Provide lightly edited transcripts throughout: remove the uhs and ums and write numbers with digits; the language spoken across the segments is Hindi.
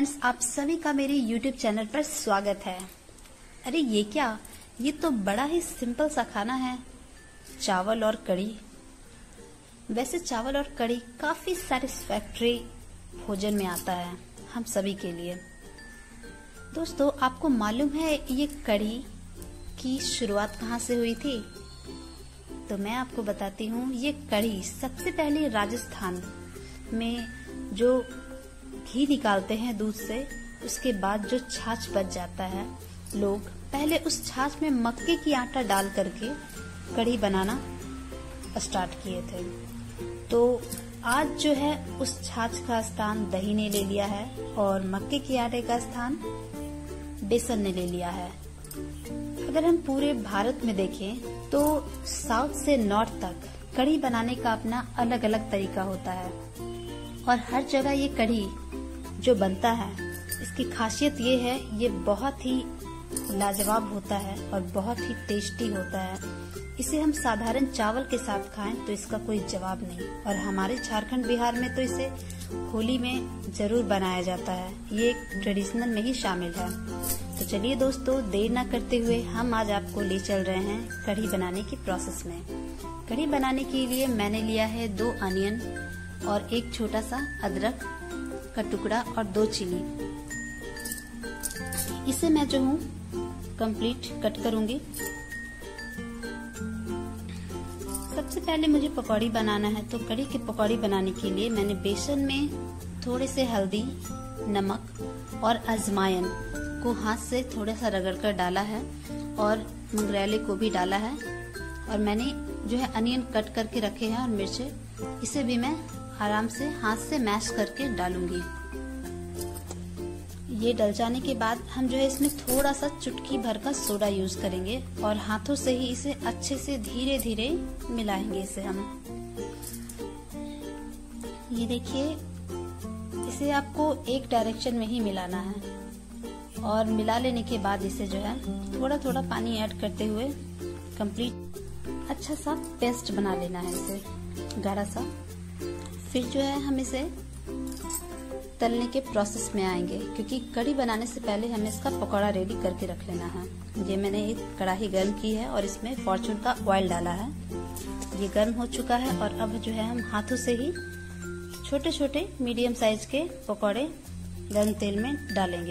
फ्रेंड्स, आप सभी का मेरे YouTube चैनल पर स्वागत है। अरे ये क्या, ये तो बड़ा ही सिंपल सा खाना है, चावल और कढ़ी। वैसे चावल और कढ़ी काफी सैटिस्फैक्टरी भोजन में आता है हम सभी के लिए। दोस्तों, आपको मालूम है ये कढ़ी की शुरुआत कहाँ से हुई थी? तो मैं आपको बताती हूँ। ये कढ़ी सबसे पहले राजस्थान में जो घी निकालते हैं दूध से, उसके बाद जो छाछ बच जाता है, लोग पहले उस छाछ में मक्के की आटा डाल करके कढ़ी बनाना स्टार्ट किए थे। तो आज जो है उस छाछ का स्थान दही ने ले लिया है और मक्के की आटे का स्थान बेसन ने ले लिया है। अगर हम पूरे भारत में देखें तो साउथ से नॉर्थ तक कढ़ी बनाने का अपना अलग अलग तरीका होता है और हर जगह ये कढ़ी जो बनता है, इसकी खासियत ये है, ये बहुत ही लाजवाब होता है और बहुत ही टेस्टी होता है। इसे हम साधारण चावल के साथ खाएं तो इसका कोई जवाब नहीं। और हमारे झारखंड बिहार में तो इसे होली में जरूर बनाया जाता है, ये एक ट्रेडिशनल में ही शामिल है। तो चलिए दोस्तों, देर न करते हुए हम आज आपको ले चल रहे हैं कढ़ी बनाने की प्रोसेस में। कढ़ी बनाने के लिए मैंने लिया है 2 अनियन और एक छोटा सा अदरक का टुकड़ा और 2 चिली। इसे मैं जो हूँ कंप्लीट कट करूंगी। सबसे पहले मुझे पकौड़ी बनाना है, तो कढ़ी की पकौड़ी बनाने के लिए मैंने बेसन में थोड़े से हल्दी, नमक और अजवाइन को हाथ से थोड़ा सा रगड़ कर डाला है और मंगरेले को भी डाला है। और मैंने जो है अनियन कट करके रखे हैं और मिर्चे, इसे भी मैं आराम से हाथ से मैश करके डालूंगी। ये डल जाने के बाद हम जो है इसमें थोड़ा सा चुटकी भर का सोडा यूज करेंगे और हाथों से ही इसे अच्छे से धीरे धीरे मिलाएंगे। इसे हम ये देखिए, इसे आपको एक डायरेक्शन में ही मिलाना है और मिला लेने के बाद इसे जो है थोड़ा थोड़ा पानी ऐड करते हुए कंप्लीट अच्छा सा पेस्ट बना लेना है, इसे गाढ़ा सा। फिर जो है हम इसे तलने के प्रोसेस में आएंगे, क्योंकि कढ़ी बनाने से पहले हमें इसका पकौड़ा रेडी करके रख लेना है। ये मैंने एक कढ़ाई गर्म की है और इसमें फॉर्चून का ऑयल डाला है। ये गर्म हो चुका है और अब जो है हम हाथों से ही छोटे छोटे मीडियम साइज के पकौड़े गर्म तेल में डालेंगे।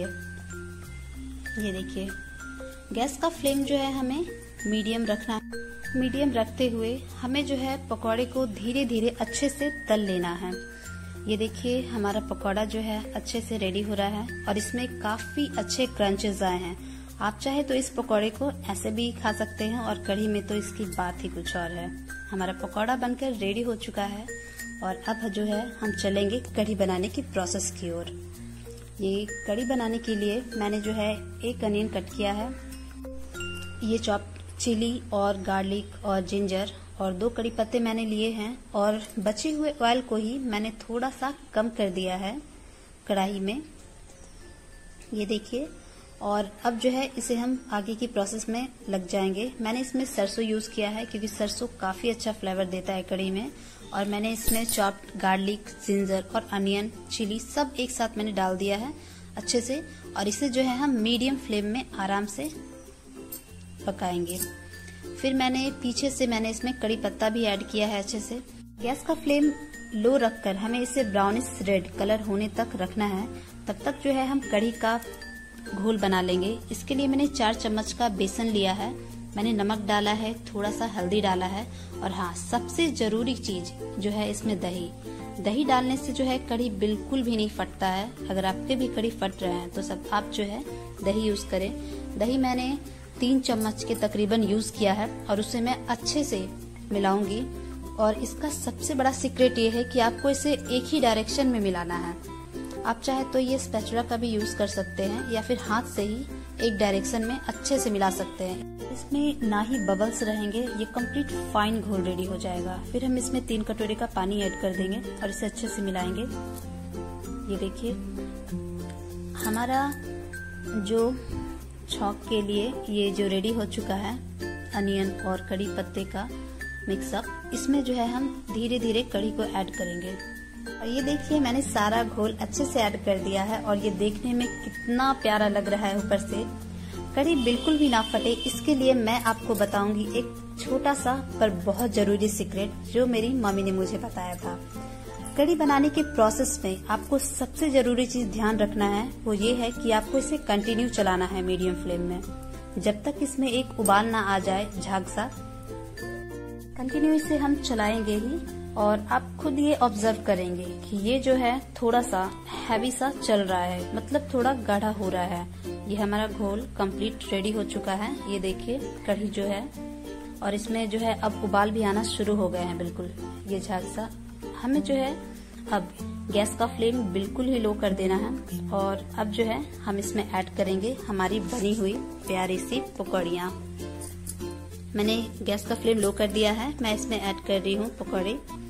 ये देखिए, गैस का फ्लेम जो है हमें मीडियम रखना है। मीडियम रखते हुए हमें जो है पकौड़े को धीरे धीरे अच्छे से तल लेना है। ये देखिए, हमारा पकौड़ा जो है अच्छे से रेडी हो रहा है और इसमें काफी अच्छे क्रंचेस आए हैं। आप चाहे तो इस पकौड़े को ऐसे भी खा सकते हैं और कढ़ी में तो इसकी बात ही कुछ और है। हमारा पकौड़ा बनकर रेडी हो चुका है और अब जो है हम चलेंगे कढ़ी बनाने की प्रोसेस की ओर। ये कढ़ी बनाने के लिए मैंने जो है 1 अनियन कट किया है, ये चॉप चिली और गार्लिक और जिंजर और 2 कड़ी पत्ते मैंने लिए हैं और बचे हुए ऑयल को ही मैंने थोड़ा सा कम कर दिया है कढ़ाई में। ये देखिए, और अब जो है इसे हम आगे की प्रोसेस में लग जाएंगे। मैंने इसमें सरसों यूज किया है क्योंकि सरसों काफी अच्छा फ्लेवर देता है कढ़ी में। और मैंने इसमें चॉप्ड गार्लिक, जिंजर और अनियन, चिली सब एक साथ मैंने डाल दिया है अच्छे से। और इसे जो है हम मीडियम फ्लेम में आराम से पकाएंगे। फिर पीछे से मैंने इसमें कड़ी पत्ता भी ऐड किया है अच्छे से। गैस का फ्लेम लो रखकर हमें इसे ब्राउनिश रेड कलर होने तक रखना है। तब तक जो है हम कढ़ी का घोल बना लेंगे। इसके लिए मैंने 4 चम्मच का बेसन लिया है, मैंने नमक डाला है, थोड़ा सा हल्दी डाला है और हाँ, सबसे जरूरी चीज जो है इसमें दही। दही डालने से जो है कढ़ी बिल्कुल भी नहीं फटता है। अगर आपके भी कढ़ी फट रहे हैं तो सब आप जो है दही यूज करें। दही मैंने 3 चम्मच के तकरीबन यूज किया है और उसे मैं अच्छे से मिलाऊंगी। और इसका सबसे बड़ा सीक्रेट ये है कि आपको इसे एक ही डायरेक्शन में मिलाना है। आप चाहे तो ये स्पैचुला का भी यूज कर सकते हैं या फिर हाथ से ही एक डायरेक्शन में अच्छे से मिला सकते हैं। इसमें ना ही बबल्स रहेंगे, ये कंप्लीट फाइन घोल रेडी हो जाएगा। फिर हम इसमें 3 कटोरे का पानी ऐड कर देंगे और इसे अच्छे से मिलाएंगे। ये देखिए, हमारा जो छौंक के लिए ये जो रेडी हो चुका है अनियन और कड़ी पत्ते का मिक्सअप, इसमें जो है हम धीरे धीरे कढ़ी को ऐड करेंगे। और ये देखिए मैंने सारा घोल अच्छे से ऐड कर दिया है और ये देखने में कितना प्यारा लग रहा है। ऊपर से कढ़ी बिल्कुल भी ना फटे, इसके लिए मैं आपको बताऊंगी एक छोटा सा पर बहुत जरूरी सीक्रेट जो मेरी मम्मी ने मुझे बताया था। कढ़ी बनाने के प्रोसेस में आपको सबसे जरूरी चीज ध्यान रखना है, वो ये है कि आपको इसे कंटिन्यू चलाना है मीडियम फ्लेम में, जब तक इसमें एक उबाल ना आ जाए झाग सा। कंटिन्यू इसे हम चलाएंगे ही और आप खुद ये ऑब्जर्व करेंगे कि ये जो है थोड़ा सा हैवी सा चल रहा है, मतलब थोड़ा गाढ़ा हो रहा है। ये हमारा घोल कंप्लीट रेडी हो चुका है। ये देखिए कढ़ी जो है, और इसमें जो है अब उबाल भी आना शुरू हो गए हैं बिल्कुल ये झाग सा। हमें जो है अब गैस का फ्लेम बिल्कुल ही लो कर देना है और अब जो है हम इसमें ऐड करेंगे हमारी बनी हुई प्यारी सी पकौड़ियाँ। मैंने गैस का फ्लेम लो कर दिया है, मैं इसमें ऐड कर रही हूँ पकौड़े।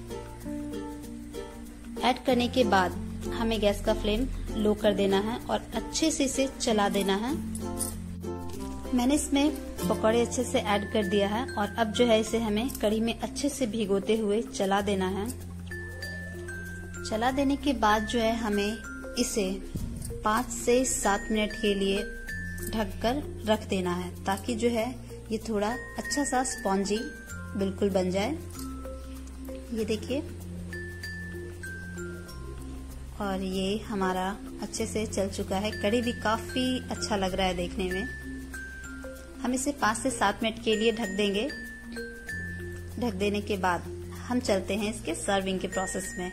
ऐड करने के बाद हमें गैस का फ्लेम लो कर देना है और अच्छे से इसे चला देना है। मैंने इसमें पकौड़े अच्छे से ऐड कर दिया है और अब जो है इसे हमें कढ़ी में अच्छे से भिगोते हुए चला देना है। चला देने के बाद जो है हमें इसे 5 से 7 मिनट के लिए ढककर रख देना है, ताकि जो है ये थोड़ा अच्छा सा स्पॉन्जी बिल्कुल बन जाए। ये देखिए, और ये हमारा अच्छे से चल चुका है। कढ़ी भी काफी अच्छा लग रहा है देखने में। हम इसे 5 से 7 मिनट के लिए ढक देंगे। ढक देने के बाद हम चलते हैं इसके सर्विंग के प्रोसेस में।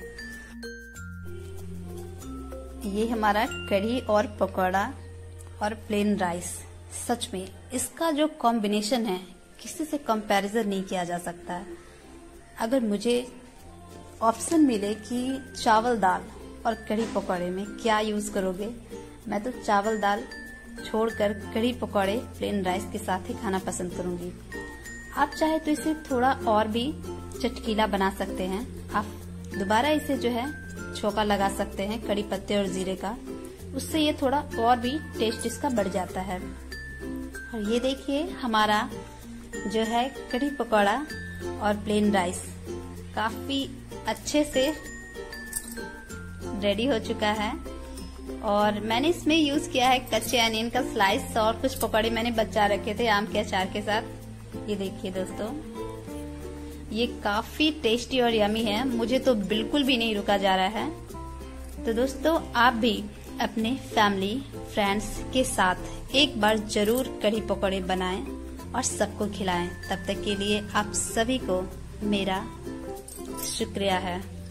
ये हमारा कढ़ी और पकौड़ा और प्लेन राइस, सच में इसका जो कॉम्बिनेशन है किसी से कंपैरिजन नहीं किया जा सकता है। अगर मुझे ऑप्शन मिले कि चावल दाल और कढ़ी पकौड़े में क्या यूज करोगे, मैं तो चावल दाल छोड़कर कढ़ी पकौड़े प्लेन राइस के साथ ही खाना पसंद करूंगी। आप चाहे तो इसे थोड़ा और भी चटकीला बना सकते हैं। आप दोबारा इसे जो है छोका लगा सकते हैं कड़ी पत्ते और जीरे का, उससे ये थोड़ा और भी टेस्ट इसका बढ़ जाता है। और ये देखिए हमारा जो है कढ़ी पकौड़ा और प्लेन राइस काफी अच्छे से रेडी हो चुका है। और मैंने इसमें यूज किया है कच्चे अनियन का स्लाइस और कुछ पकौड़े मैंने बचा रखे थे आम के अचार के साथ। ये देखिए दोस्तों, ये काफी टेस्टी और यमी है, मुझे तो बिल्कुल भी नहीं रुका जा रहा है। तो दोस्तों आप भी अपने फैमिली फ्रेंड्स के साथ एक बार जरूर कढ़ी पकौड़े बनाएं और सबको खिलाएं। तब तक के लिए आप सभी को मेरा शुक्रिया है।